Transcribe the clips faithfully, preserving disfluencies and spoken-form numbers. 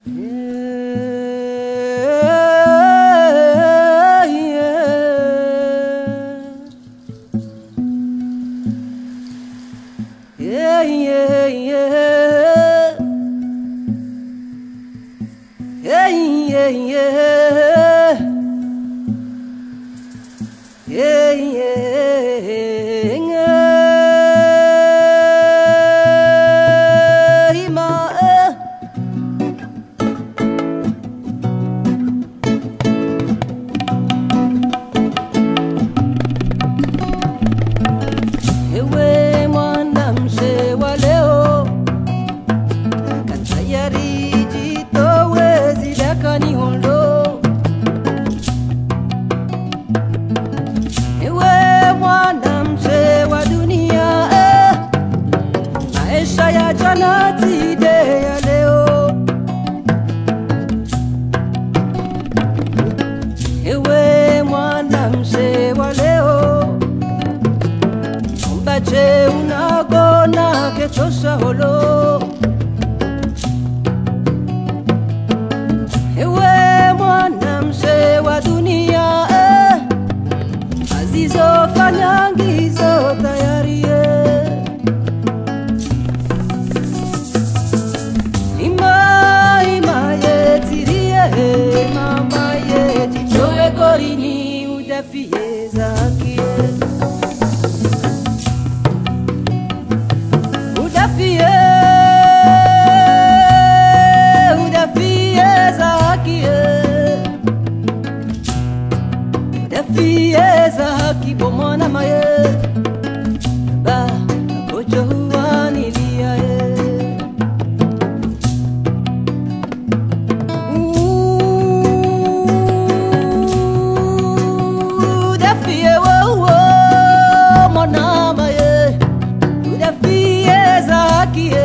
Yeah, yeah, yeah. Yeah, yeah, yeah. Yeah, yeah, yeah. Hima, eh. Ewe mwana mse wa leo, katayari jito wezi daka ni hondo. Ewe mwana mse wa dunia, eh, maisha ya jana tide ya leo. Ewe mwana mse wa leo, Bache unagona ketosha holo. Ewe mwana mse wa dunia, eh, azizo fanyangizo tayari, eh. Ima, ima yetirie, mama yeti chowe korini udafie zakie. Udafie, udafie zakie. Udafie zaki bomona maye. Ba kojo huani liya ye. Udafie wo wo mona maye. Udafie zakie.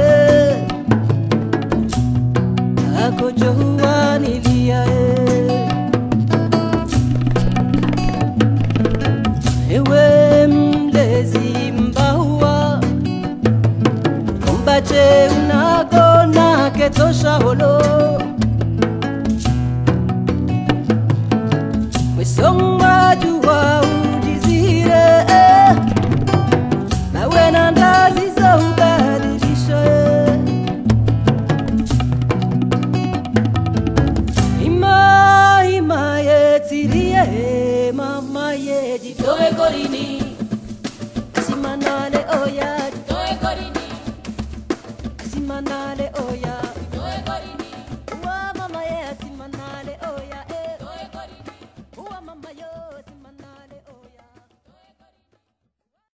Kojo huani liya ye. Ewe mlezi mbahua, Bache unagona ketosha holo. Wesonga